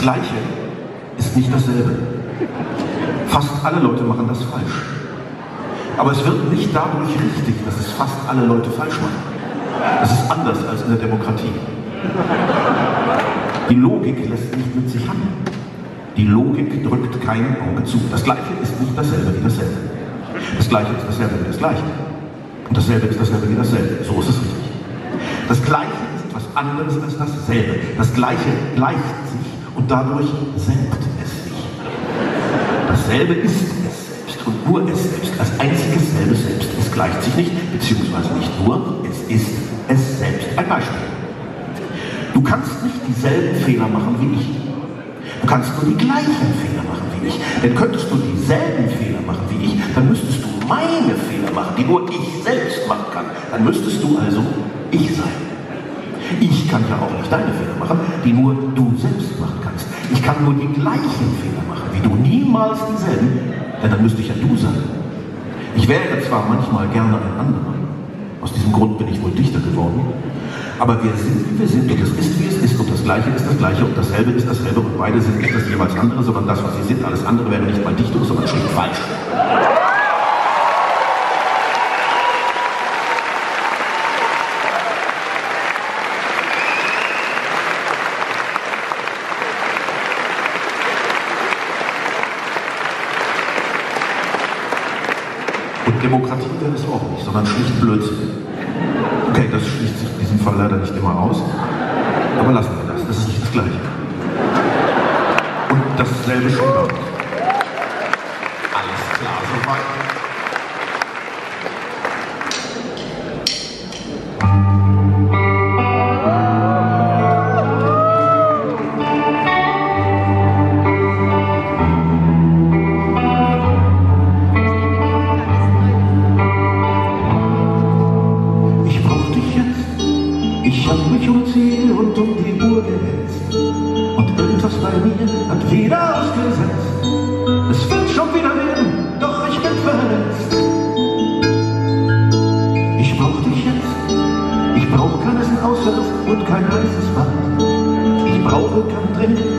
Gleiche ist nicht dasselbe. Fast alle Leute machen das falsch. Aber es wird nicht dadurch richtig, dass es fast alle Leute falsch machen. Das ist anders als in der Demokratie. Die Logik lässt nicht mit sich handeln. Die Logik drückt kein Auge zu. Das Gleiche ist nicht dasselbe wie dasselbe. Das Gleiche ist dasselbe wie das Gleiche. Und dasselbe ist dasselbe wie dasselbe. So ist es richtig. Das Gleiche ist etwas anderes als dasselbe. Das Gleiche gleicht sich und dadurch senkt es sich. Dasselbe ist es selbst und nur es selbst. Als einziges selbe selbst. Es gleicht sich nicht, beziehungsweise nicht nur, es ist es selbst. Ein Beispiel. Du kannst nicht dieselben Fehler machen wie ich. Du kannst nur die gleichen Fehler machen wie ich. Denn könntest du dieselben Fehler machen wie ich, dann müsstest du meine Fehler machen, die nur ich selbst machen kann. Dann müsstest du also ich sein. Ich kann ja auch nicht deine Fehler machen, die nur du selbst machen kannst. Ich kann nur die gleichen Fehler machen wie du, niemals dieselben, denn dann müsste ich ja du sein. Ich wäre zwar manchmal gerne ein anderer, aus diesem Grund bin ich wohl Dichter geworden, aber wir sind, wie wir sind, und es ist, wie es ist, und das Gleiche ist das Gleiche, und dasselbe ist dasselbe, und beide sind nicht das jeweils andere, sondern das, was sie sind. Alles andere wäre nicht mal Dichtung, sondern schlicht falsch. Und Demokratie wäre es auch nicht, sondern schlicht Blödsinn. Okay, das schließt sich in diesem Fall leider nicht immer aus, aber lassen wir das, das ist nicht das Gleiche. Und dasselbe schon auch nicht. Alles klar, soweit. Ich hab mich um Ziel und um die Uhr gehetzt und irgendwas bei mir hat wieder ausgesetzt. Es wird schon wieder werden, doch ich bin verletzt. Ich brauch dich jetzt, ich brauch keinen Auslauf und kein heißes Bad. Ich brauche kein Training